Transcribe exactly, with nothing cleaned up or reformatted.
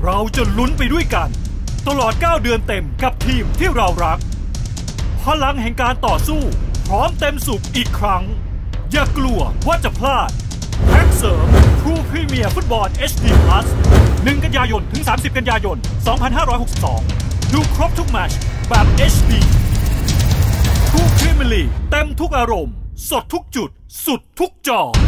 เราจะลุ้นไปด้วยกันตลอดเก้าเดือนเต็มกับทีมที่เรารักพลังแห่งการต่อสู้พร้อมเต็มสุขอีกครั้งอย่ากลัวว่าจะพลาดแพ็กเสริม True Premier Football เอช ดี Plus หนึ่ง กันยายนถึง สามสิบ กันยายน สองพันห้าร้อยหกสิบสอง ดูครบทุกแมตช์แบบ เอช ดี True Premier League เต็มทุกอารมณ์สดทุกจุดสุดทุกจอ